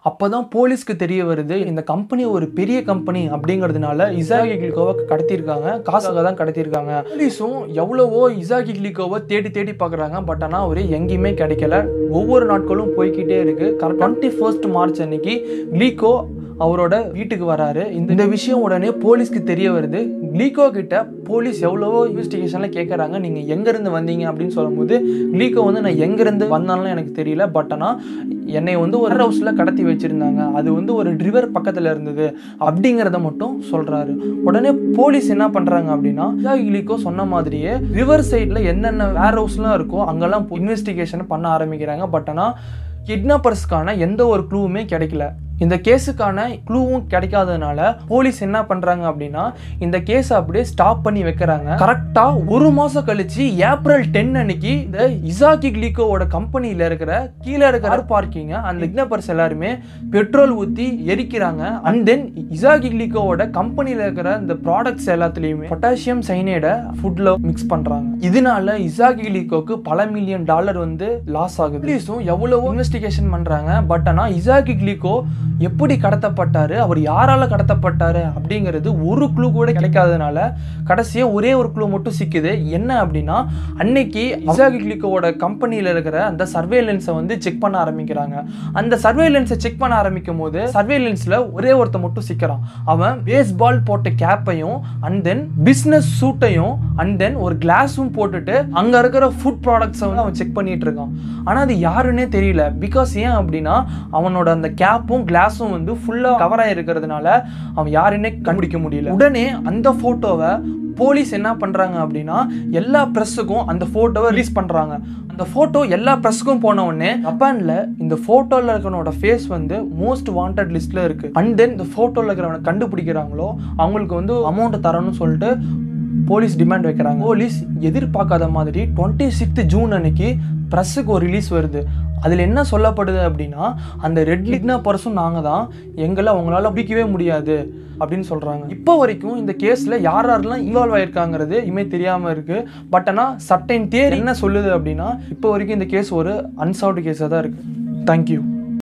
அப்பதான் போலீஸ்க்கு தெரிய வருது இந்த கம்பெனி ஒரு பெரிய கம்பெனி அப்படிங்கிறதுனால இசாகி கில்கோவை கடத்தியிருக்காங்க, காசுக்காக தான் கடத்தியிருக்காங்க. போலீஸும் எவ்வளவோ இசாகி கில்கோவை தேடி தேடி பார்க்குறாங்க. பட் ஆனால் அவரு எங்கேயுமே கிடைக்கல. ஒவ்வொரு நாட்களும் போய்கிட்டே இருக்கு. கரெக்ட் 21 மார்ச் அன்னைக்கு கில்கோ அவரோட வீட்டுக்கு வராரு. இந்த விஷயம் உடனே போலீஸ்க்கு தெரிய வருது. கில்கோ கிட்ட போலீஸ் எவ்வளவோ இன்வெஸ்டிகேஷன்ல கேட்குறாங்க, நீங்க எங்க இருந்து வந்தீங்க அப்படின்னு சொல்லும்போது கில்கோ வந்து நான் எங்க இருந்து வந்தாலும் எனக்கு தெரியல, பட் ஆனால் என்னை வந்து ஒரு ஹவுஸ்ல கடத்தி வச்சிருந்தாங்க, அது வந்து ஒரு ரிவர் பக்கத்துல இருந்தது அப்படிங்கிறத மட்டும் சொல்றாரு. உடனே போலீஸ் என்ன பண்றாங்க அப்படின்னா கில்கோ சொன்ன மாதிரியே ரிவர் சைட்ல என்னென்ன வேர் ஹவுஸ்லாம் இருக்கோ அங்கெல்லாம் இன்வெஸ்டிகேஷன் பண்ண ஆரம்பிக்கிறாங்க. பட் ஆனால் கிட்னாப்பர்ஸ்க்கான எந்த ஒரு க்ளூவுமே கிடைக்கல. இந்த கேஸுக்கான க்ளூவும் கிடைக்காததுனால போலீஸ் என்ன பண்றாங்க அப்படின்னா இந்த கேஸை அப்படியே ஸ்டாப் பண்ணி வைக்கிறாங்க. கரெக்டா ஒரு மாசம் கழிச்சு ஏப்ரல் 10 அன்னைக்கு இந்த இசாகி கில்கோவோட கம்பெனியில இருக்கிற கீழே இருக்கிற பார்க்கிங்க அந்த கிட்னாப்பர்ஸ் எல்லாருமே பெட்ரோல் ஊத்தி எரிக்கிறாங்க. அண்ட் தென் இசாகி கில்கோவோட கம்பெனியில இருக்கிற இந்த ப்ராடக்ட்ஸ் எல்லாத்துலயுமே பொட்டாசியம் சைனைடை ஃபுட்ல மிக்ஸ் பண்றாங்க. இதனால இசாகி கில்கோக்கு பல மில்லியன் டாலர் வந்து லாஸ் ஆகுது. போலீஸும் எவ்வளவோ இன்வெஸ்டிகேஷன் பண்றாங்க. பட் ஆனா இசாகி கில்கோ எப்படி கடத்தப்பட்டாரு, அவர் யாரால கடத்தப்பட்டாரு அப்படிங்கிறது ஒரு க்ளூ கூட கிடைக்காததுனால கடைசியா ஒரே ஒரு க்ளூ மட்டும் சிக்குது. என்ன அப்படின்னா அன்னைக்கு இசாகி கில்கோவோட கம்பெனியில இருக்கிற அந்த சர்வேலன்ஸை வந்து செக் பண்ண ஆரம்பிக்கிறாங்க. அந்த சர்வேலன்ஸை செக் பண்ண ஆரம்பிக்கும் போது சர்வேலன்ஸ்ல ஒரே ஒருத்த மட்டும் சிக்கிறான். அவன் பேஸ்பால் போட்ட கேப்பையும் அண்ட் தென் பிசினஸ் சூட்டையும் அண்ட் தென் ஒரு கிளாஸும் போட்டுட்டு அங்க இருக்கிற ஃபுட் ப்ராடக்ட்ஸை வந்து அவன் செக் பண்ணிட்டு இருக்கான். ஆனா அது யாருன்னே தெரியல. பிகாஸ் ஏன் அப்படின்னா அவனோட அந்த கேப்பும் கிளாஸும் வந்து ஃபுல்லா கவர் ஆயிருக்கிறதுனால அவன் யாருன்னே கண்டுபிடிக்க முடியல. உடனே அந்த போட்டோவை போலீஸ் என்ன பண்றாங்க அப்படின்னா எல்லா பிரஸுக்கும் அந்த போட்டோவை ரிலீஸ் பண்றாங்க. அந்த போட்டோ எல்லா பிரஸுக்கும் போன உடனே ஜப்பான்ல இந்த போட்டோல இருக்கிறவனோட ஃபேஸ் வந்து மோஸ்ட் வாண்டட் லிஸ்ட்ல இருக்கு. அண்ட் தென் இந்த போட்டோல இருக்கிறவனை கண்டுபிடிக்கிறாங்களோ அவங்களுக்கு வந்து அமௌண்ட் தரணும்னு சொல்லிட்டு போலீஸ் டிமாண்ட் வைக்கிறாங்க. போலீஸ் எதிர்பார்க்காத மாதிரி 26 ஜூன் அன்னைக்கு ப்ரெஸ்ஸுக்கு ஒரு ரிலீஸ் வருது. அதில் என்ன சொல்லப்படுது அப்படின்னா அந்த ரெட் கிட்னாப்பர்ஸும் நாங்கள் தான், எங்களை அவங்களால பிடிக்கவே முடியாது அப்படின்னு சொல்கிறாங்க. இப்போ வரைக்கும் இந்த கேஸில் யார் யாரெல்லாம் இன்வால்வ் ஆகிருக்காங்கிறது இனிமே தெரியாமல் இருக்குது. பட் ஆனால் சர்டைன் தியரி என்ன சொல்லுது அப்படின்னா இப்போ வரைக்கும் இந்த கேஸ் ஒரு அன்சால்வ்டு கேஸாக தான் இருக்குது. தேங்க்யூ.